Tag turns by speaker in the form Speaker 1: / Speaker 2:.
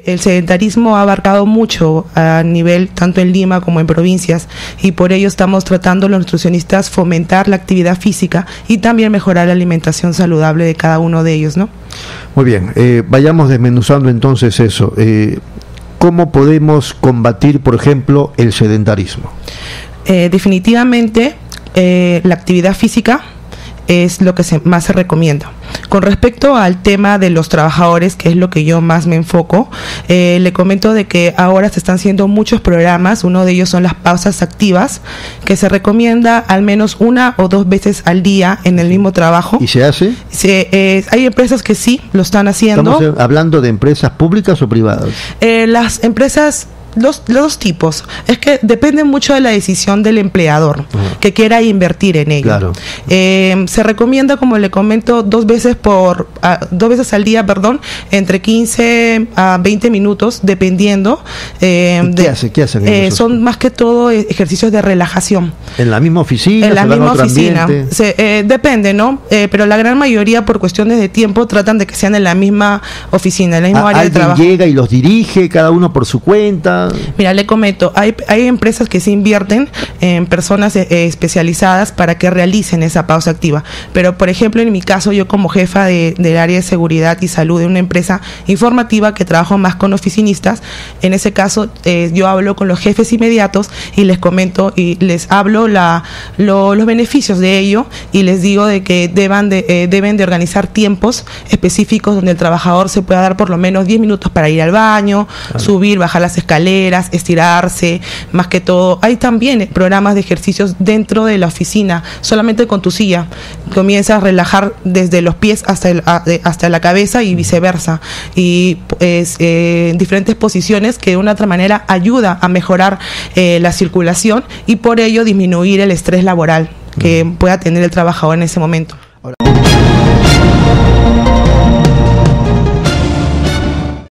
Speaker 1: el sedentarismo ha abarcado mucho a nivel tanto en Lima como en provincias, y por ello estamos tratando los nutricionistas fomentar la actividad física y también mejorar la alimentación saludable de cada uno de ellos, ¿no?
Speaker 2: Muy bien, vayamos desmenuzando entonces eso. ¿Cómo podemos combatir, por ejemplo, el sedentarismo?
Speaker 1: Definitivamente la actividad física es lo que más se recomienda. Con respecto al tema de los trabajadores, que es lo que yo más me enfoco, le comento de que ahora se están haciendo muchos programas. Uno de ellos son las pausas activas, que se recomienda al menos 1 o 2 veces al día en el mismo trabajo.
Speaker 2: ¿Y se hace?
Speaker 1: Hay empresas que sí lo están haciendo.
Speaker 2: ¿Estamos hablando de empresas públicas o privadas?
Speaker 1: Las empresas... Los dos tipos. Es que depende mucho de la decisión del empleador que quiera invertir en ello.
Speaker 2: Claro.
Speaker 1: Se recomienda, como le comento, 2 veces al día, entre 15 a 20 minutos, dependiendo.
Speaker 2: ¿Qué hacen?
Speaker 1: Son más que todo ejercicios de relajación.
Speaker 2: ¿En la misma oficina?
Speaker 1: En la misma oficina. Depende, ¿no? Pero la gran mayoría, por cuestiones de tiempo, tratan de que sean en la misma oficina, en la misma área de trabajo.
Speaker 2: ¿Alguien llega y los dirige, cada uno por su cuenta?
Speaker 1: Mira, le comento, hay empresas que se invierten en personas especializadas para que realicen esa pausa activa, pero por ejemplo en mi caso, yo como jefa del área de seguridad y salud de una empresa informativa que trabajo más con oficinistas, en ese caso yo hablo con los jefes inmediatos y les comento y les hablo los beneficios de ello, y les digo de que deben de organizar tiempos específicos donde el trabajador se pueda dar por lo menos 10 minutos para ir al baño, subir, bajar las escaleras, estirarse, más que todo. Hay también programas de ejercicios dentro de la oficina, solamente con tu silla. Comienzas a relajar desde los pies hasta la cabeza y viceversa. Y diferentes posiciones que de una otra manera ayuda a mejorar la circulación y por ello disminuir el estrés laboral que pueda tener el trabajador en ese momento.
Speaker 2: Ahora.